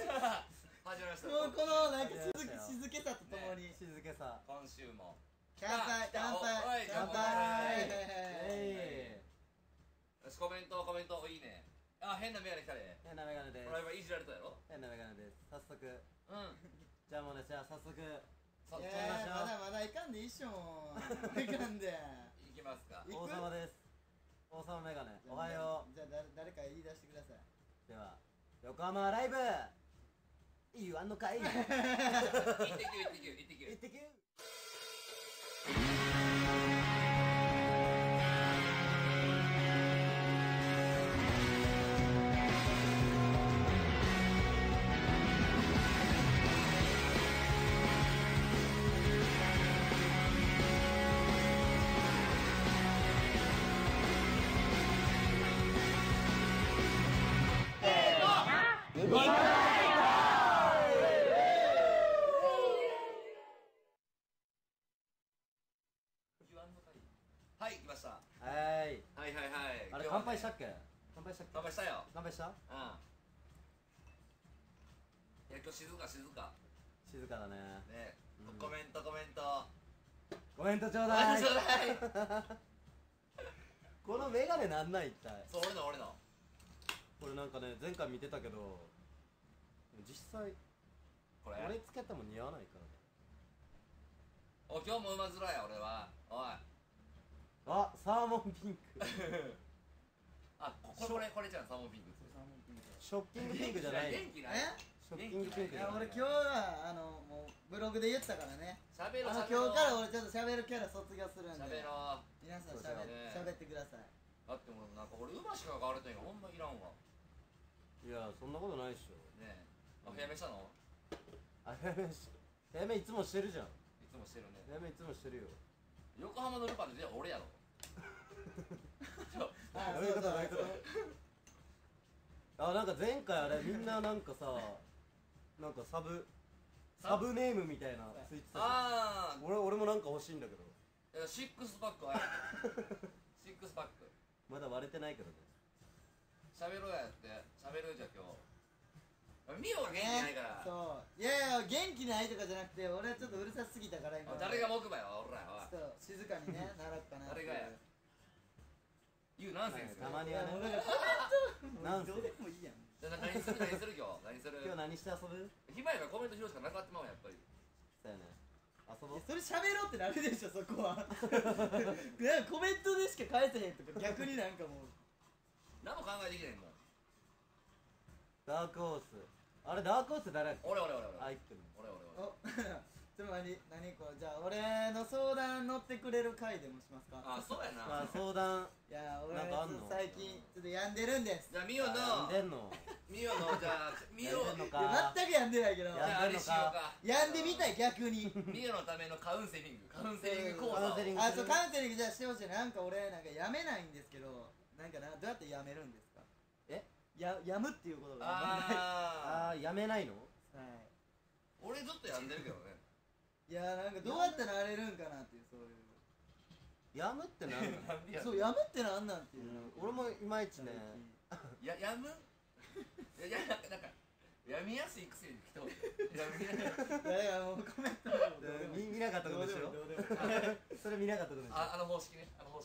始まりました。 もうこのなんか静けさとともに静けさ。 今週も乾杯乾杯乾杯。 よし、コメントいいね。あ、変なメガネ来たね。 変なメガネです。 これ今いじられたやろ。 変なメガネです。早速。 うん。 じゃあもうね、じゃあ早速。 さいやまだまだいかんでいいっしょもう。いかんで。 いきますか。 王様です。王様メガネ。おはよう。 じゃあ誰か言い出してください。 では、横浜ライブ言わんのかい。 行ってきゅ行ってきゅ。 はい、来ました。 はい。 はい。 あれ乾杯したっけ？乾杯したっけ？ 乾杯したよ。 乾杯した？ うん。いや、今日静か。 静かだね。 ね、 うんコメント。 コメントちょうだい。このメガネなんない一体。 そう、俺の。 これなんかね、前回見てたけど、実際これ。 俺つけても似合わないからね。 お、今日もうまづらや、俺は。おい。 あ、サーモンピンク。 あ、これじゃん、サーモンピンク。 ショッキングピンクじゃない。 元気ない。 ショッキングピンクいじゃない。 や俺今日はもうブログで言ったからね。 喋ろう。 今日から俺ちょっと喋るキャラ卒業するんで。 喋ろう。 皆さんそう喋ってください。 だってもうなんか俺馬しか変われてんがほんまいらんわ。 いや、そんなことないっしょ。 ねえ。あ、早めしたの？ あ、やめいつもしてるじゃん。 いつもしてるね。 やめいつもしてるよ。 横浜のルパンでじゃあ俺やろ。 あ、 どういうことどういうこと。あ、なんか前回あれみんななんかさ、なんかサブネームみたいなついてたじゃん。 ああ。 俺もなんか欲しいんだけど。 シックスパックある。シックスパック。 まだ割れてないけどね。 喋ろうやって。喋るじゃ今日。ミオが元気ないから。 そう。いや元気ないとかじゃなくて、俺はちょっとうるさすぎたから今。 誰が木馬よ、おらよ。 ちょっと静かにね、ならっかな。 誰がや。言うナンセンス。 たまにはね。 なんどうでもいいやん。 じゃあ何する今日。何する？ 今日何して遊ぶ？ 暇やからコメント拾うしかなかったままやっぱり。 そうやね。遊ぼう。 それ喋ろうってなるでしょ、そこは。なんかコメントでしか返せへんとか、逆になんかもう。 何も考えてきてへんもん。 ダークホース。あれダークホース誰だっけ？ 俺。 あ、言ってる。 おちょっと何これ、じゃあ俺の相談乗ってくれる回でもしますか？ あ、そうやな。 まあ相談。 いや俺なんかあんの？ 最近ちょっと病んでるんです。 じゃあミオの病んでんの？ じゃあミオ病んでんのいやか？ 全く病んでないけど、 じゃああれしようか。 病んでみたい逆に。 ミオのためのカウンセリング講座を。 カウンセリングあ、そうカウンセリングじゃあしてほしい。なんか俺なんかやめないんですけど、なんかどうやってやめるんですか？ え？ やむっていうことがわかんない。 ああー、やめないの？ はい。 俺ずっとやんでるけどね。 いやなんかどうやってなれるんかなっていう、そういう。 やむってなんだ？ なんでやそう、やむってなんなんっていう。 俺もいまいちね。 やむ？なんかやみやすいくせに来たことやみやいやもうコメント見なかったことでしょ？それ見なかったことでしょ？ あの方式ね。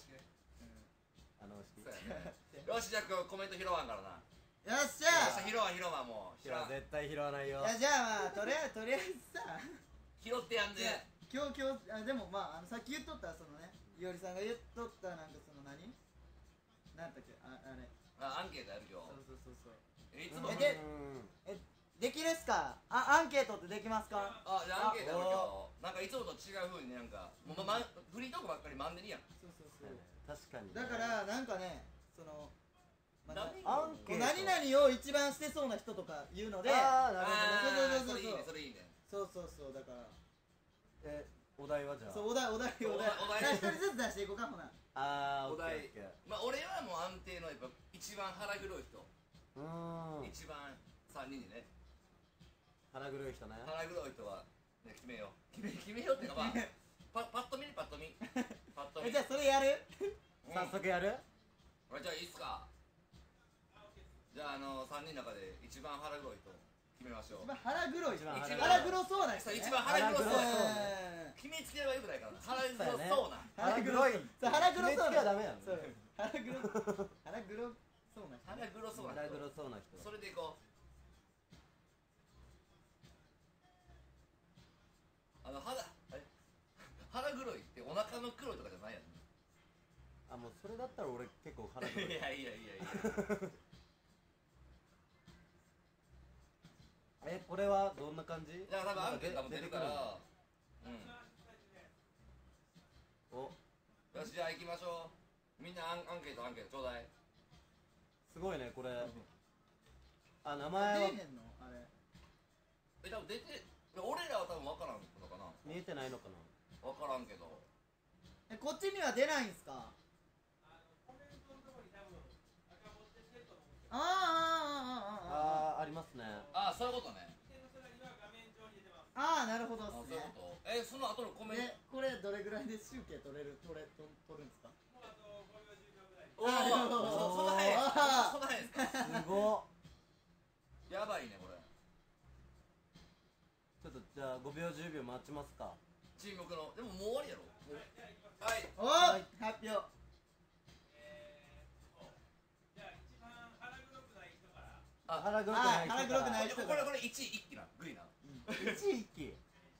そうやね。よし、じゃあ今日コメント拾わんからな。 よっしゃ拾わんもう。 いや絶対拾わないよ。 いやじゃあまあとりあえずさ、 拾ってやんで。 今日でもまあさっき言っとったそのね、いおりさんが言っとったなんかその何なんだっけ、あれアンケートやるよ。 そういつもできるっすか？アンケートってできますか？ じゃあアンケートやるよ。なんかいつもと違う風になんかもうフリートークばっかりマンネリやん。 そう確かに。 だからなんかね、そのアンケート。 何々を一番してそうな人とか言うので、 あー、なるほど。 それいいね。 そうだからお題はじゃあ。 そうお題じゃあ一人ずつ出していこうか。ほなあー、 お題。 オッケー。 まあ俺はもう安定のやっぱ一番腹黒い人。一番3人でね。 腹黒い人ね。 腹黒い人はね決めようっていうかまあパッと見。 じゃあそれやる？ 早速やる？ じゃあいいっすか。じゃあ3人の中で一番腹黒い人決めましょう。 一番腹黒い一番腹黒そうな人ね一番腹黒そうな人。 うん決めつければよくないからな。腹黒そうな。 腹黒黒いそう腹黒そう決めつけはダメなのそう腹黒そうな人腹黒そうな人。 腹黒そうな人それでいこう。腹黒いってお腹の黒いとかじゃないやん。 あ、もうそれだったら俺結構腹黒いいやいやいやいや。 これはどんな感じ？ だから多分アンケートも出るから。うん。 お、 よし、じゃあ行きましょう。みんなアンケートちょうだい。 すごいねこれ。あ、名出前はえへんのあれ多分出て、俺らは多分分からんのかな。 見えてないのかな。 分からんけど。 こっちには出ないんすか？ ありますね。 ああ、そういうことね。 ああ、なるほどっあそういうすね。 こと。その後のコメンで、これどれぐらいで集計取るんですか？ ト。おお、 あなるほどそんな早いんすか？ あーそんな早いんすか？ すごっ。 やばいねこれ。 ちょっとじゃあ5秒10秒待ちますか。 沈黙の、でももう終わりやろ。はい。 おー、発表。 腹黒くあない人腹黒くない人これ1位一気なグイな。 1位一気。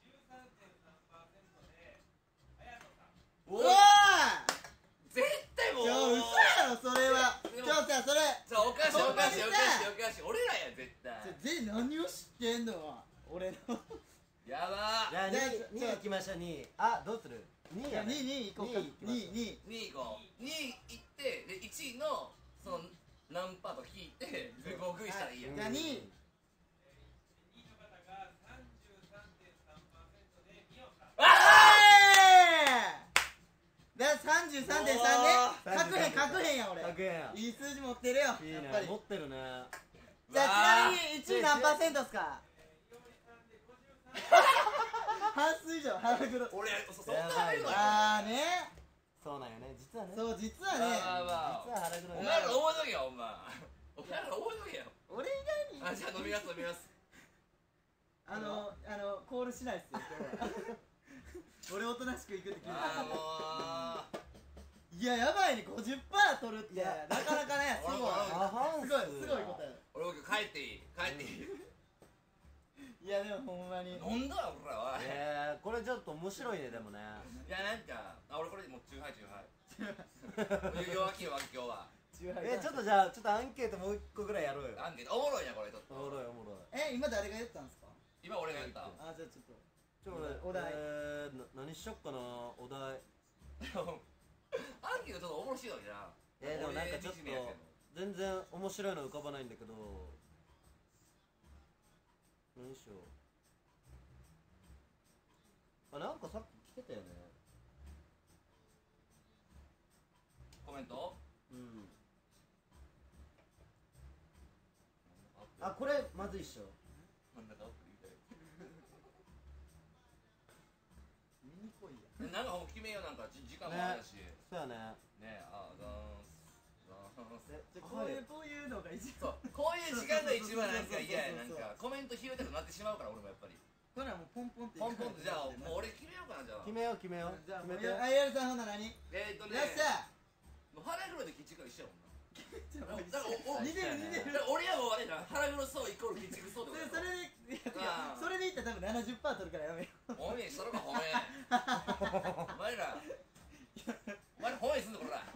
おおー絶対もう。 嘘やろそれは。 でもちょっとさそれさあおかしいほんまにさ俺らや絶対。 何を知ってんの俺のやばー。 じゃあじゃあ 2位行きましょう。2位。あ、どうする？2位やね。 2位行こうか。2位 2位行こう。2位行ってで1位のその何パーと引いてで5グイしたらいいやん。 じゃあ2位だから33.3ね。確変や俺。 100円や。 いい数字持ってるよ。 いいねやっぱり。 持ってるね。 じゃあちなみに1位何パーセントっすか？半数以上腹黒。 俺そんな入るの？ あーね。 そうなんよね実はね。 そう実はね。 実は腹黒い。 お前ら覚えとけよお前。お前ら覚えとけよ。 俺以外にじゃあ飲みます。 コールしないっすよ今日は。俺おとなしく行くって決めた。 もいややばいね。50%取るってなかなかね。すごい過半数。 すごいことや。 俺帰っていい。 いやでもほんまに飲んだわ俺らは。 これちょっと面白いねでもね。 いやなんか俺これもうチューハイ弱気今日は。 ちょっとじゃあちょっとアンケートもう1個ぐらいやろうよ。 アンケートおもろいなこれちょっと。 おもろいおもろい。 今誰が言ったんですか？ 今俺がやった。 あじゃあちょっとおお題何しよっかな。お題。 アンケートちょっとおもろしいのにな。 でもなんかちょっと全然面白いの浮かばないんだけど。何しよう。なんかさっき来てたよね。 コメント？ うん。あ、これまずいっしょ。 真ん中奥言いたい。 見に来いや。 なんかもう決めようなんか時間もあるし。 そうやね。 ねこういうのが一番。 そうこういう時間が一番なんか嫌や。なんかコメント拾いたくなってしまうから俺もやっぱり。 これはもうポンポンってポンポンってじゃあもう俺決めようかなじゃあ。 決めよう決めよう。 じゃあ決めて。 あやるさんほんなら何？よっしゃ。 もう腹黒いでキッチンから一緒やもんな。 似だからてる似てる。 俺はもうあれな腹黒そうイコールキッチンそうってことやろ。 それでいったら多分70%取るからやめよう。 ほんにしとるかほんに。お前らほんにすんのこら。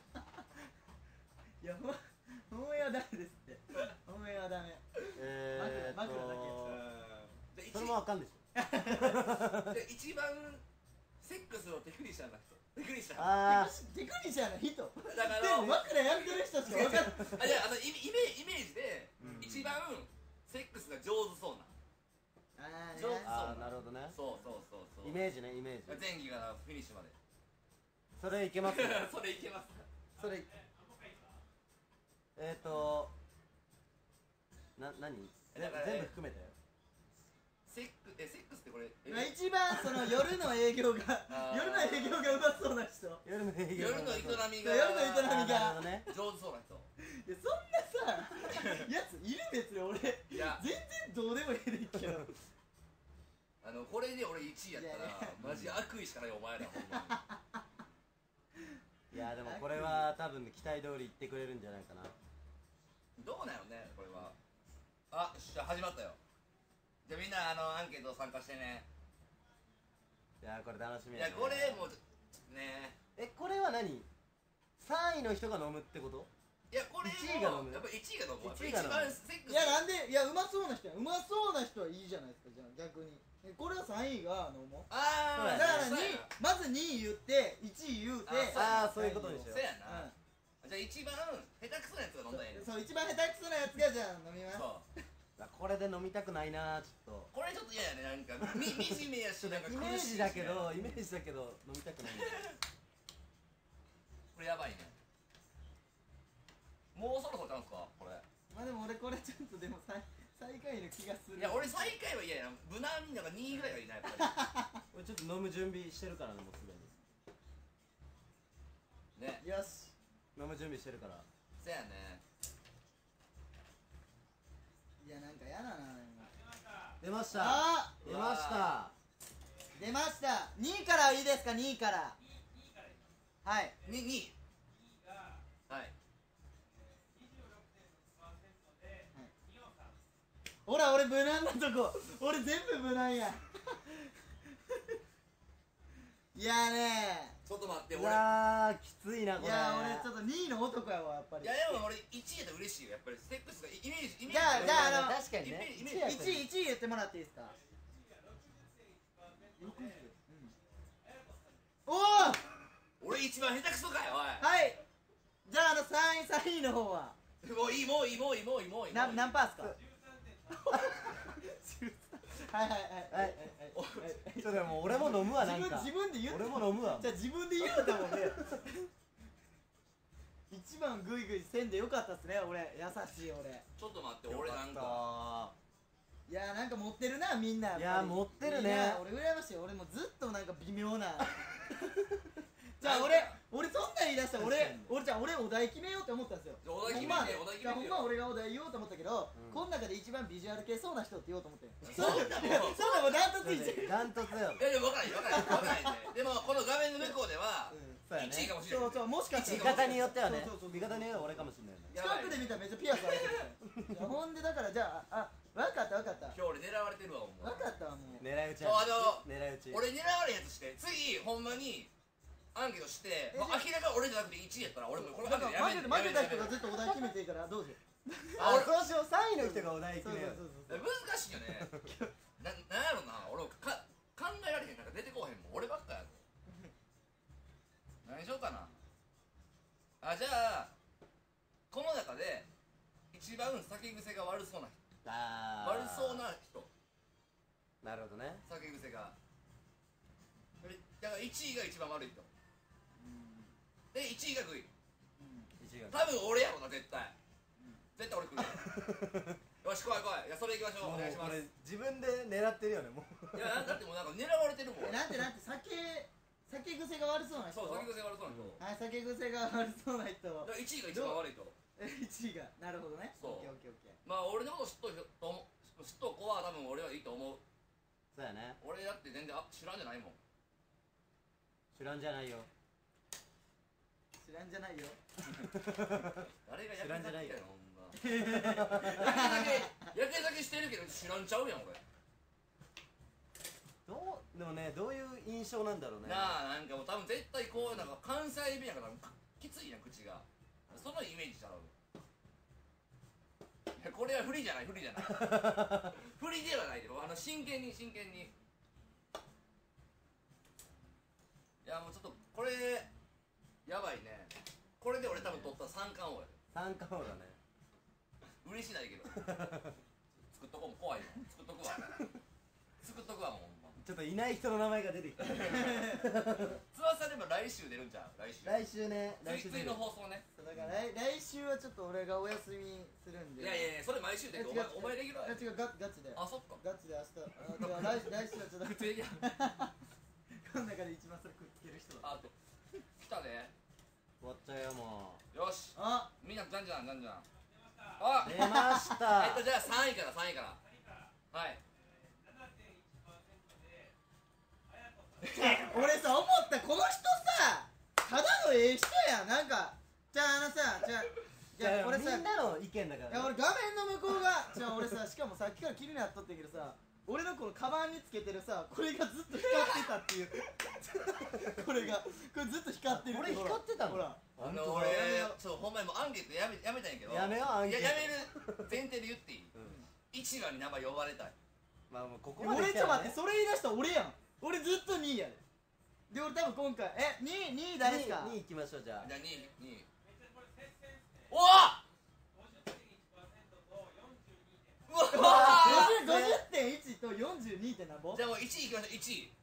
いや本命はダメですって。本命はダメ。枕だけ。 それもわかんでしょ。 で一番セックスのテクニシャンな人。テクニシャン。 あテクニシャンの人。 だからでも枕やってる人しか分かんない。 じゃあイメージで一番セックスが上手そうな。 あ、なるほどね。 そうイメージねイメージ。 前期からフィニッシュまで。 それいけますね。 それいけます。 それ何全部含めて。 セックスってこれ一番その夜の営業がうまそうな人。 夜の営みがいやそんなさ上手そうな人。 やついる別に俺全然どうでれで俺1位やったらマジ悪意しかないお前らほんまいやでもこれは多分期待通り言ってくれるんじゃないかな。 にどうなのねこれは。あよしじゃあ始まったよ。じゃあみんなアンケート参加してね。 いやこれ楽しみいやね。 やこれもうねこれは何？3位の人が飲むってこと？ いやこれも 1位が飲むやっぱ1位が飲む。 1位が飲む一番セックスいやなんでいやうまそうな人はいいじゃないですか。じゃあ逆にこれは3位が飲もう。 ああだからそうや 2まず2位言って1位言うてあーそういうことにしよそうやな、じゃあ一番下手くそなやつが飲んだらええねん。 そう一番下手くそなやつがじゃあ飲みます。 そうこれで飲みたくないなちょっと。 これちょっと嫌やねなんか惨めやしなんかイメージだけど飲みたくないんだよ。 これやばいね。もうそろそろちゃうんすかこれ。 まあでも俺これちょっとでも最下位の気がする。 いや俺最下位は嫌やな。無難になんか2位ぐらいがいいなやっぱ俺ちょっと飲む準備してるからねもうすでに。 りね。 よし飲む準備してるから。 せやね。 いやなんかやだな出ました。 あ出ました。 出ました2位からいいですか。2位からはい 2位はいほら俺無難なとこ俺全部無難やいやねちょっと待ってい俺やーきついなこれ。 いや俺ちょっと2位の男やわやっぱり。 いやでも俺1位やったら嬉しいよやっぱりセックスがイメージじゃあ確かにね。 イメージ 1位言ってもらっていいですか。おお俺一番下手くそかよおい。 はいじゃあ3位の方はもういい何パーっすか。はいはいはいはいちょっとでも俺も飲むわなんか。 自分で言って俺も飲むわ。 じゃあ自分で言うたもんね一番グイグイせんでよかったっすね俺優しい俺。 ちょっと待って俺なんかいやなんか持ってるなみんな。 いや持ってるね。 いや俺羨ましい。俺もずっとなんか微妙なじゃあ俺そんなん言い出したら俺お題決めようって思ったんですよ。 お題決めてよお題決めてよ。 ほんまは俺がお題言おうと思ったけど、この中で一番ビジュアル系そうな人って言おうと思ってそんなもんそうだもんダントツ1位。 ダントツよ。 いやでも分からないね。でもこの画面の向こうではそうやね。 1位かもしれない。 そうもしかした味ら方によってはね。 そう味方によっては俺かもしれないね。 近くで見たらめっちゃピアス開いてるほんでだからじゃあ分かった今日俺狙われてるわほんま。 分かったわもう。 狙い撃ちそう狙い撃ち。 俺狙われへんやつして次ほんまにアンケートして明らか俺じゃなくて1位やったら俺もこれなんかやめ負けた人がずっとお題決めていいからどうぞ。 あ、そうしよう。3位の人がお題決めよう。 難しいよね。なんやろな俺考えられへんなんか出てこうへんもん俺ばっかやろ。何しようかな。じゃあこの中で一番酒癖が悪そうな人。悪そうな人。 なるほどね。 酒癖がだから1位が一番悪い人で1位がグイ。多分俺やろな絶対俺来るよし来いいやそれ行きましょう。お願いします。 俺自分で狙ってるよねもう。 いやだってもうなんか狙われてるもん。 なんて酒癖が悪そうな人。 そう酒癖悪そうな人。 はい酒癖が悪そうな人。 だから1位が一番悪い人。 1位がなるほどね。 そうオッケーオッケーオッケー。 まあ俺のこと知っとる子は多分俺はいいと思う。 そうやね。 俺だって全然知らんじゃないもん。 知らんじゃないよ。 知らんじゃないよ。 誰が知らんじゃないよほんまやけ酒してるけど知らんちゃうやん俺。 でもねどういう印象なんだろうね。 なあなんかもう多分絶対こうなんか関西弁やからきついやん口が。そのイメージちゃう。いやこれは不利じゃない不利ではないで真剣にいやもうちょっとこれやばいね。これで俺多分取ったら三冠王やで。 三冠王だね。 嬉しないけど作っとこうも怖いもん。作っとくわもうほんま。 ちょっといない人の名前が出てきた。 翼でも来週出るんじゃん。来週ね。 次の放送ね。 だから来週はちょっと俺がお休みするんで。 いやそれ毎週出てお前レギュラーや。 違うガチで。 あそっかガチで明日来週はちょっと普通レギュこの中で一番それくっつける人だ。 ラー来たで。 終わっちゃうよもよしあみんなじゃんじゃんう。出ました。 じゃあ3位からはい俺さ思ったこの人さただのええ人やんなんかじゃあ俺さみんなの意見だから、 いや俺画面の向こうがじゃあ俺さしかもさっきから気になっとってんけどさ俺のこのカバンにつけてるさこれがずっと光ってたっていうこれずっと光ってるこれ光ってたのほら俺そうほんまにもうアンケートやめたんやけどやめようアンケートやめる前提で言っていい一番に名前呼ばれたいまあもうここまで俺来たらねちょっと待ってそれ言い出したら俺やん俺ずっと2位やで俺多分今回2位誰ですか 2位行きましょうじゃあじゃあ2位おっうわ 50.1 と 42. ってなんぼじゃあもう1位いきましょう1位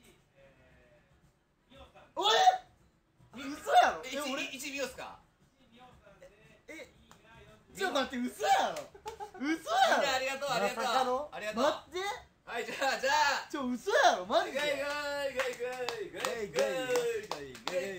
おい嘘やろ 1 俺位ミオスかちょっと待って嘘やろ嘘やろありがとうありがとうまさかのありがとう待ってはいじゃあ嘘やろマジでガイガイガイガイガイガイ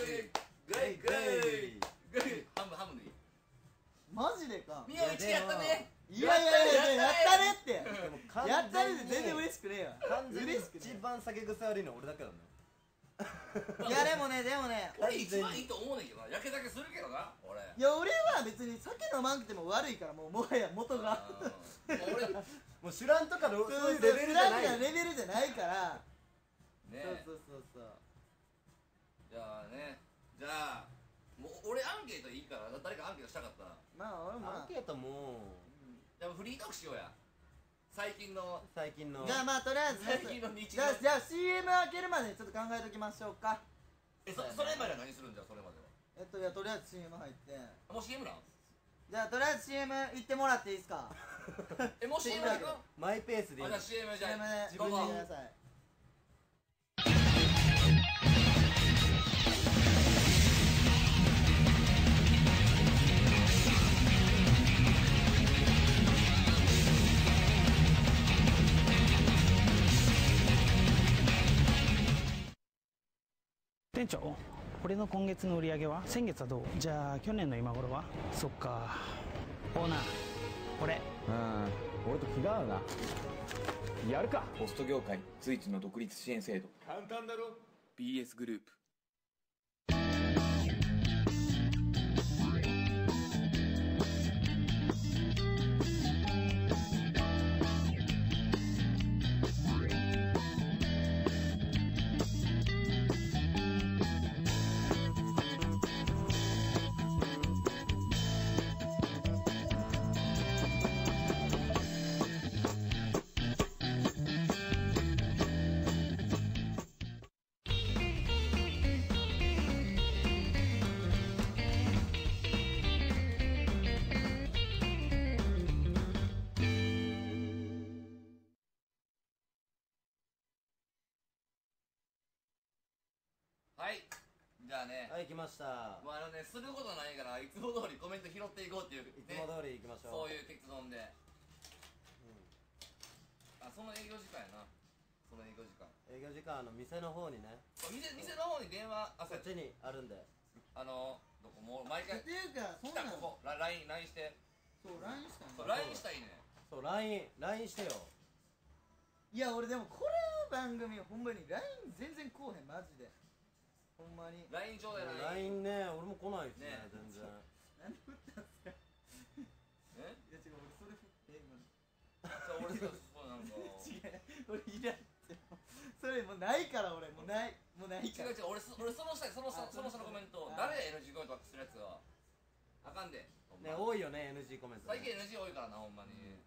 ガイ半分でいいマジでかミオ1やったねいややったねってでもやったねって全然嬉しくねえわ完全に嬉しくね一番酒癖悪いの俺だけだねいやでもね俺一番いいと思うねんけどなやけ酒するけどな俺いや俺は別に酒飲まんくても悪いからもはや元が俺もうシュランとかのそういうレベルじゃないレベルじゃないからねそうじゃあもう俺アンケートいいから誰かアンケートしたかったらまあ俺アンケートもじゃあフリートークしようや最近のじゃあまあとりあえず最近の日じゃあ CM 開けるまでちょっと考えときましょうかそれまでは何するんじゃそれまではいやとりあえず CM 入ってもう CM なんじゃあとりあえず CM 行ってもらっていいですかもう CM 行くマイペースでいいじゃあ CM じゃ CM であ自分で言ってください店長、俺の今月の売り上げは先月はどう？じゃあ去年の今頃は？そっか。オーナー、俺俺と気が合うな。やるか。ホスト業界随一の独立支援制度。簡単だろ。 BS グループ。 はいじゃあねはい来ましたもうすることないからいつも通りコメント拾っていこうっていういつも通り行きましょうそういう結論でその営業時間やなその営業時間営業時間店の方にね店の方に電話こっちにあるんでどこもう毎回っていうかそんなん来たここ LINE してそう LINE したんそう LINE したいねそう LINE してよいや俺でもこれの番組ほんまに LINE 全然来おへんマジでほんまに LINE ちょうだい LINE ね俺も来ないですねね全然なんで振ったんすかえいや違う俺それ振って今そう俺そうなんか違う俺いらんってそれもうないから俺もうないから違う俺その下にその下のコメント誰が NG コメントするやつはあかんでね多いよね NG コメント最近 NG 多いからなほんまに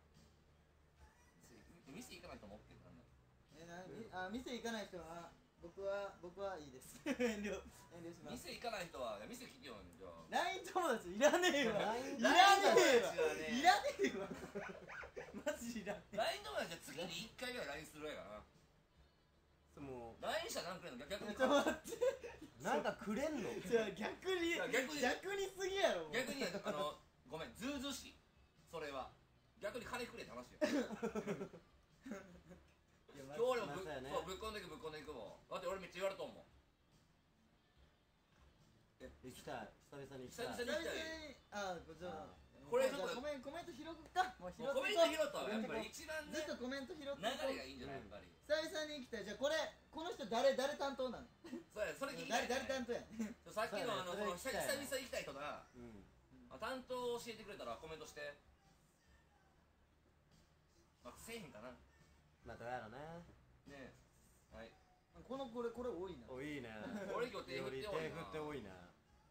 店行かないと思ってるからね店行かない人は僕はいいです遠慮します店行かない人は店聞けよじゃあ LINE 友達いらねえわ LINE いらねえわマジいらねえ LINE 友達は月に1回ぐらい LINE するやからなもう LINE したら何くれんの逆にちょっと待ってなんかくれんのじゃあ逆にすぎやろもう逆にごめんずうずうしいそれは逆に金くれって話よ今日俺もぶっこんでいくもんだって俺めっちゃ言われとんもん行きたい久々に行きたい久々にこれちょっとコメント拾うかもう拾コメント拾ったわやっぱり一番ねずっとコメント拾って流れがいいんじゃないやっぱり久々に行きたいじゃあこの人誰担当なの？ そうやそれ聞きたい誰担当やん？ さっきのそうやねそれ聞きたい久々行きたい人な担当教えてくれたらコメントしてせえへんかなまあどうやろね。 ねえはいこれ多いな。 おいいね。 俺今日手振って多いな手振って多いね。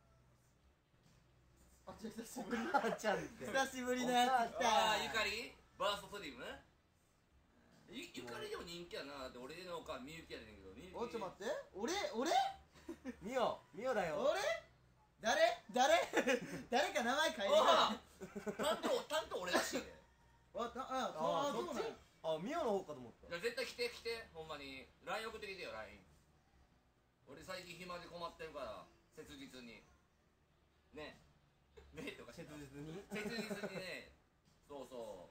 あ、久しぶり。 お母ちゃんって久しぶりのやつ来た。 ああゆかりバーストスリムゆかりでも人気やな。だって俺のおかんみゆきやねんけどみゆきおいちょっと待って。俺ミオだよ。 誰か名前書いてくれ。 担当俺らしいでそうなんや。 あ、ミオの方かと思った。 いや絶対来てほんまに LINE 送ってきてよ LINE 俺最近暇で困ってるから切実にねとか切実にねそう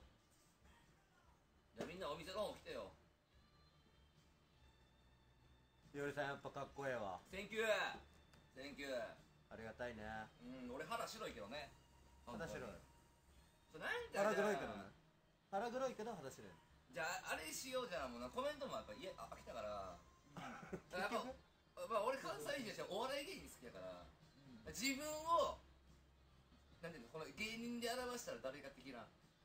じゃあみんなお店の方来てよひよりさんやっぱかっこええわ。 センキューありがたいね。 俺肌白いけどね肌白い。 そうなんか腹黒いけどね。腹黒いけど肌白い。 じゃああれしようじゃあもうなコメントもやっぱ飽きたからやっぱまあ俺関西人としてお笑い芸人好きやから自分をなんていうのこの芸人で表したら誰か的な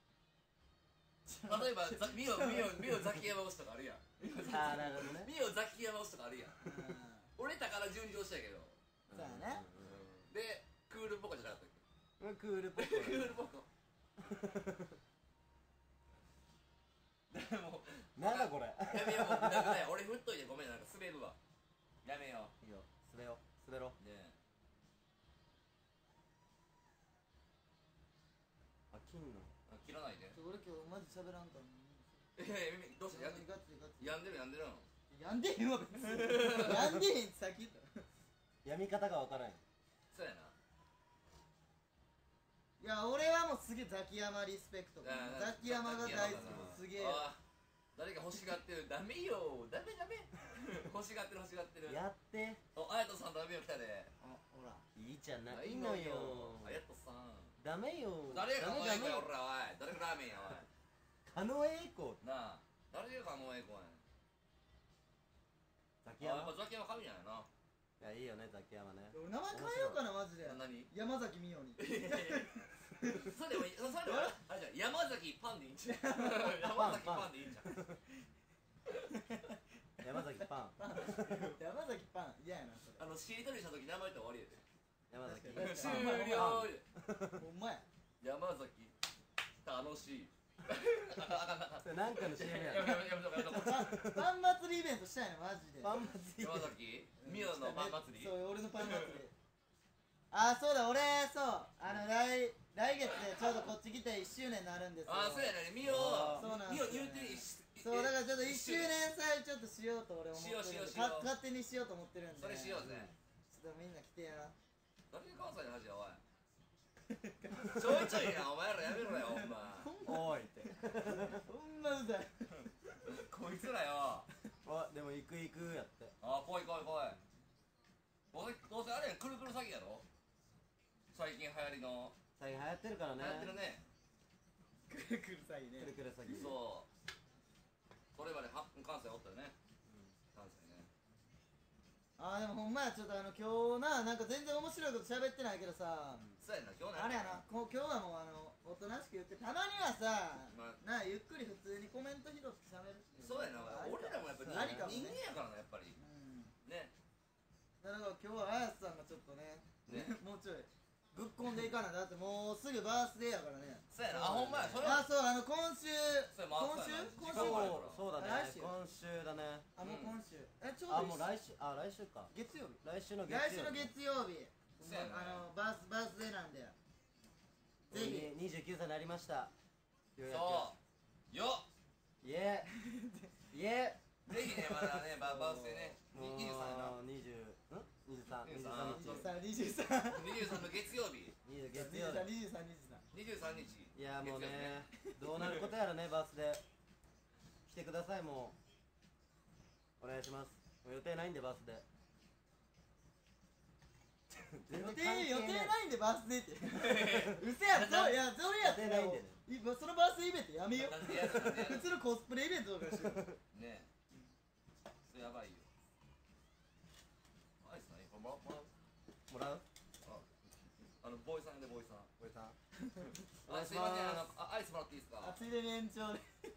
例えばミオザキヤマ推しとかあるやんあーなるほどね。 ミオザキヤマ推しとかあるやん俺宝順調したけどそうやね。 でクールポコじゃなかったっクールポコ。 けクールポコでもなんだこれ。 やめようもうなくない俺振っといてごめんなんか滑るわやめよいいよ。滑ろうねあ、金の。 切らないで俺今日マジ喋らんから。 どうしたやんでガチやんでるやんでへんわ別に。やんでへんってさっき言った。 やみ方がわからん。 そうやないや俺はもうすげえザキヤマリスペクト。ザキヤマが大好き。もうすげえ。 誰か欲しがってるダメよダメ欲しがってるやって。 あやとさんダメよ来たであ、ほら。 いいじゃないのよ。 あやとさんダメよ。 誰がダメ狩野英孝や俺らおい誰がラーメンや狩野英孝。 おいなあ誰が狩野英孝やザキヤマ。 やっぱザキヤマ神やな。 いや、いいよね、ザキヤマね。 俺名前変えようかなマジで。 何山崎美桜に。 それでもあれじゃん山崎パンでいいんじゃん山崎パンでいいんじゃん山崎パン。 山崎パン嫌やなそれ。 しりとりした時名前って終わりやで山崎確かに終パン。 了ほんまや。 山崎楽しいそれなんかの CM ややめパン祭りイベントしたいのマジで。 パン祭り。 山崎ミオのパン祭りそう俺のパン祭り。あ、そうだ俺そう来月でちょうどこっち来て1周年になるんですよ。 あそうやねミオそうなんミオですよ言うてそうだからちょっと1周年祭ちょっとしようと俺思ってるんで。 しよう勝手にしようと思ってるんで。 それしようぜちょっとみんな来てや。 誰が関西の話やおいちょいちょいやお前らやめろよほんまおーいって。 ほんまうざい。 こいつらよあ、でも行くやって。 あ来いどうせあれやんくるくる詐欺やろ最近流行りの最近流行ってるからね。 流行ってるねくるくるさいねくる。くる詐欺。 そうそれまで関西おったよね関西ねあーでもほんまやちょっと今日なんか全然面白いこと喋ってないけどさ、 そうやな今日あれやな今日はもうおとなしく言ってたまにはさ、 まゆっくり普通にコメント拾って喋るっていうそうやな俺らもやっぱ人何かもね間やからなやっぱりうんねだから今日はあやつさんがちょっとねもうちょいぶっこんでいかな。だってもうすぐバースデーやからね。 そうやなほんまやそれあ、そう今週それ回す今週そうだね。 来週今週だね。 あ、もう今週ちょうあ、 どもう来週か。 月曜日来週の来週の月曜日そうやねバースデーなんでぜひ 29歳になりました。ようやく。 そうよイエーイエぜひねまだねバースデーねー 23やな 23日。 23の月曜日月曜日。 23日いやもうね、どうなることやらね、バースデー来てください。もうお願いします。もう予定ないんで、バースデー全然関係予定ないんでバースデーってうせやん。そういやそれやったら予定ないんでねそのバースデーイベントやめよう。 なんでやる普通のコスプレイベントとかしよう。 ねそれやばいよもらうもらうボーイさんでボーイさんこれさんすいませんアイスもらっていいですかあついでに延長でいい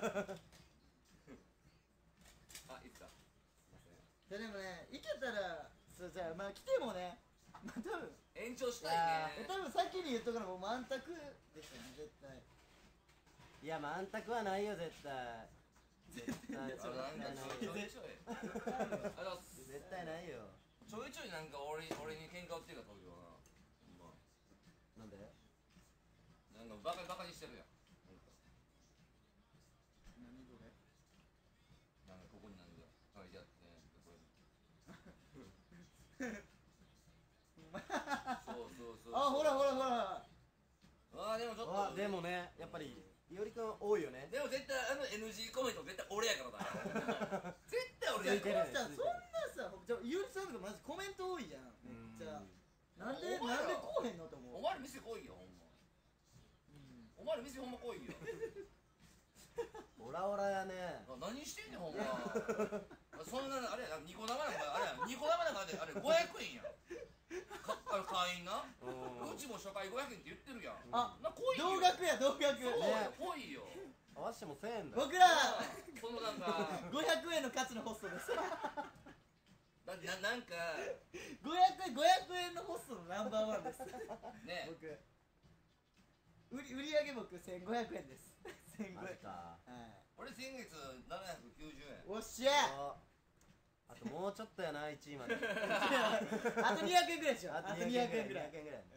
ですかいやでもねいけたらそうじゃあまあ来てもねまあ多分延長したいね多分先に言っとくのも満卓ですよね絶対いや満卓はないよ絶対絶対なんかちょいちょい絶対ないよちょいちょいなんか俺に喧嘩売ってるから東京はなんでなんかバカにしてるやん何これなんかここになんか書いてあってこれそうあほらほらほらでもちょっとでもねやっぱりいおりくん多いよねでも絶対NG コメント絶対俺やからだ絶対俺やついてるさそんなさじゃあゆうりさんとかマジコメント多いじゃんめっちゃなんでこうへんのと思うお前ら店来いよほんまお前ら店ほんま来いよオラオラやね何してんねんほんまそんなあれやニコ生なんかあれやニコ生なんかあれ500円やん会員なうちも初回500円って言ってるやんあ来いよ同額や同額そう来いよ合わせても1000円だ僕らそのなんか 500円の価値のホストですなんか 500円のホストのナンバーワンですね僕売り上げ僕1500円です1500 マジ円か俺先月790円おっしゃあともうちょっとやな1位まであと200円ぐらいでしょあと200円ぐらい 200円ぐらい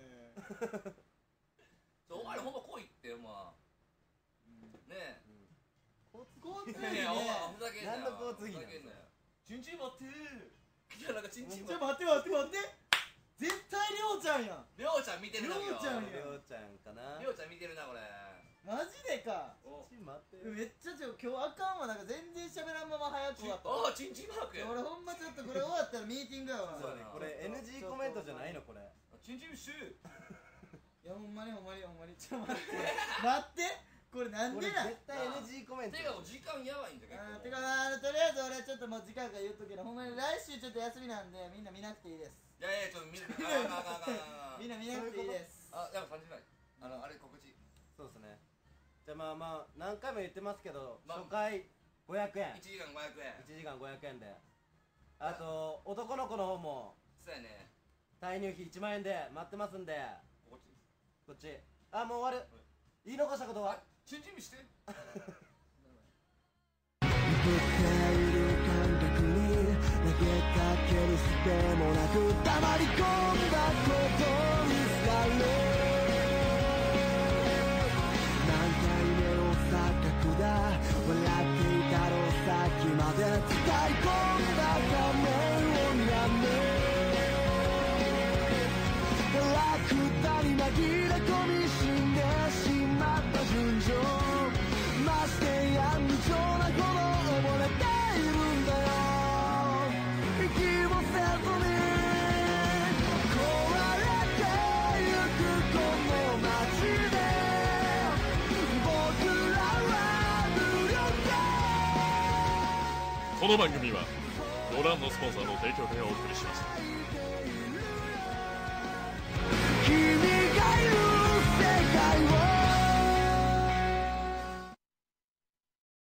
お前らほんま来いってまあね交通費えいやお前ねふざけんなよ何の交通費なのふざけんなよチンチン待っていやなんかチンチンちょ待って待って絶対りょうちゃんやんりょうちゃん見てるなりょうちゃんりょうちゃんかなりょうちゃん見てるなこれマジでか待ってめっちゃ今日あかんわなんか全然喋らんまま早く終わったああチンチンマークや俺ほんまちょっとこれ終わったらミーティングやわそうねこれ NG コメントじゃないのこれチンチンシューいやほんまにちょっと待ってこれなんこれでなん絶対 NG コメントてかもう時間やばいんだけどてかとりあえず俺ちょっともう時間から言っとくけどほんまに来週ちょっと休みなんでみんな見なくていいですいやちょっと見るみんな見なくていいですあやっぱ3時ぐらいあれ告知そうですねじゃあまあ何回も言ってますけどまあ初回500円 1時間500円 1時間500円であと男の子の方もそうやね退入費1万円で待ってますんでこっちこっちあもう終わる言い残したことはチンチン見してぶっている感覚に投げかけるすでもなく黙り込んだことに疲れ何回目の錯覚だ笑っていたのさっきまで使い込んだ仮面をやめラクダに紛れ込み死んでしまった純情ましてやんちょなほど溺れているんだよ息もせずに壊れてゆくこの街で僕らは無力この番組はご覧のスポンサーの提供でお送りします。